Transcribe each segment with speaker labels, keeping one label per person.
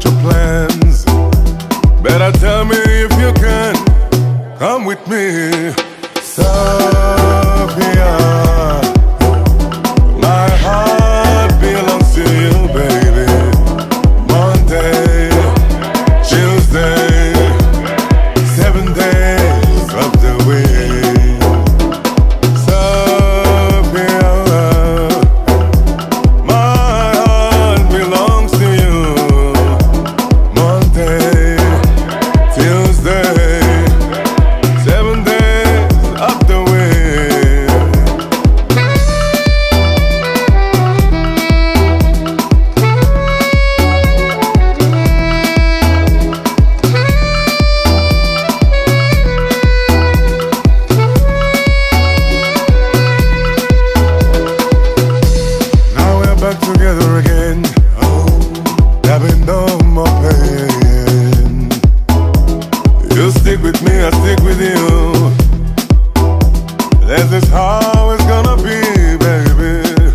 Speaker 1: future plans. Better tell me if you can come with me, Sofia. My heart belongs to you, baby. Monday, Tuesday, 7 days of the week. Sofia, my heart belongs to you. Monday, Tuesday, 7 days of the week. Now we're back together again. There'll be no more pain. You stick with me, I stick with you. This is how it's gonna be, baby.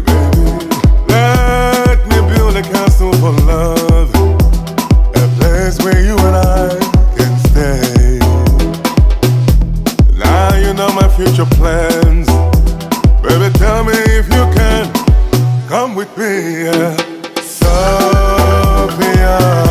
Speaker 1: Let me build a castle for love, a place where you and I can stay. Now you know my future plans. Baby, tell me if you can come with me, yeah. Sofia.